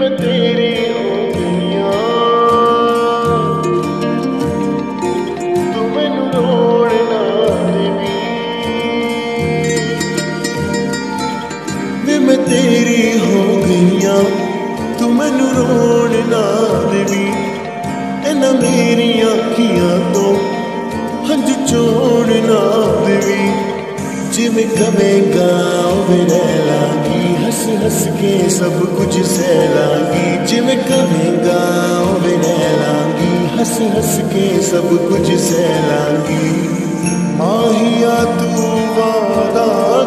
मैं तेरी हो गईया तू मैनू रोण ना देवी वे मैं तेरी हो गईया तू मैनू रोण ना देवी इन्हां मेरियां अखियां तो हंझू चोण ना देवी जिवें कवेगा उवें रह लांगी हंस हंस के सब कुछ सह लांगी जिवें कवेगा उवें रह लांगी हंस हंस के सब कुछ सह लांगी माहिया तू वादा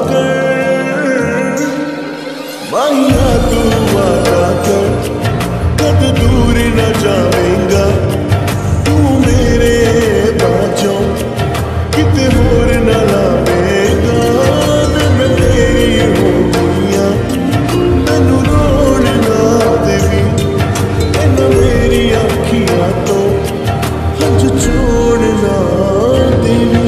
कर माहिया तू वादा कर कद दूर न जावेगा तू मेरे बाजों किते होर न लावेगा मैं तेरी हो गईया मैनू रोण ना देवी इन्हां मेरी अखियां तो हंझू चोण ना देवी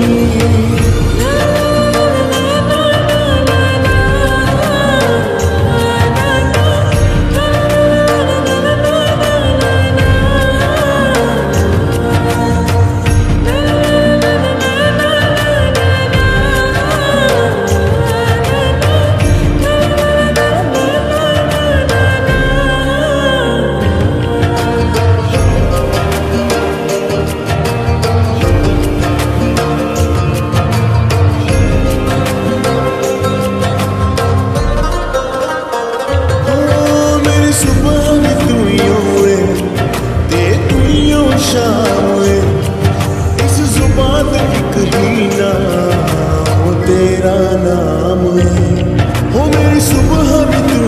तेरा नाम है हो मेरी सुबह भी तू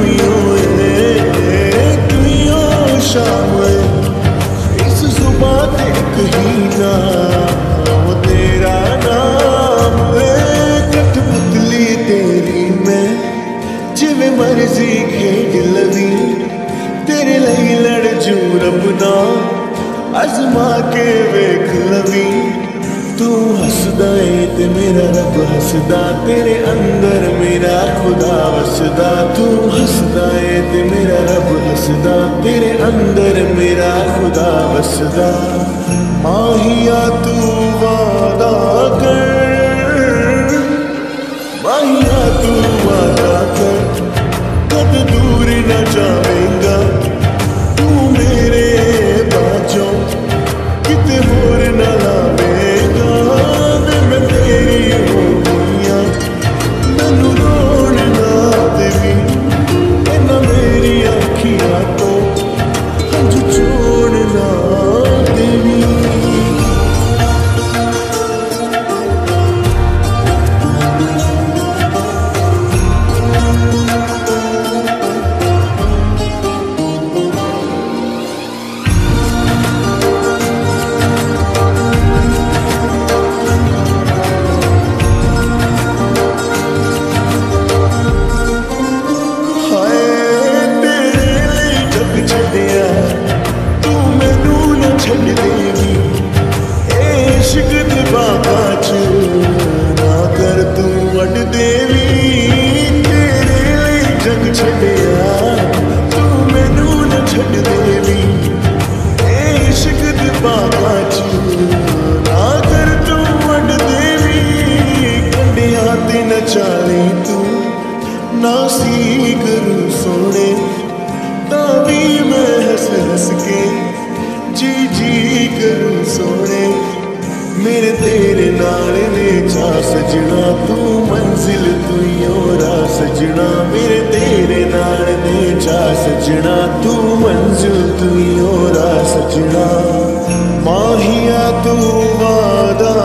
ही हो शाम है इस जुबान कहीं ना वो तेरा नाम है कठपुतली तेरी मैं जिवें मर्जी खेड लवी तेरे लिए लड़ जू रबना अजमा के वेख लवी तू हसदा है ते मेरा रब हसदा तेरे अंदर मेरा खुदा वसदा तू हसदा है ते मेरा रब हसदा तेरे अंदर मेरा खुदा वसदा माहिया तू वादा कर माहिया तू वादा कर कद दूर न जावेगा तू मेरे बाजों किते होर न लावेगा मैं तेरी हो गईया मैनू रोण ना देवी इन्हां मेरी अखियां तो हंझू चोण ना देवी चाले तू ना सी करूं सोने तावी मैं हंस हंस के जी जी करूं सोने मेरे तेरे नाल ने चा सजना तू मंजिल तू योरा सजना मेरे तेरे नाल ने चा सजना तू मंजिल तू योरा सजना माहिया तू वादा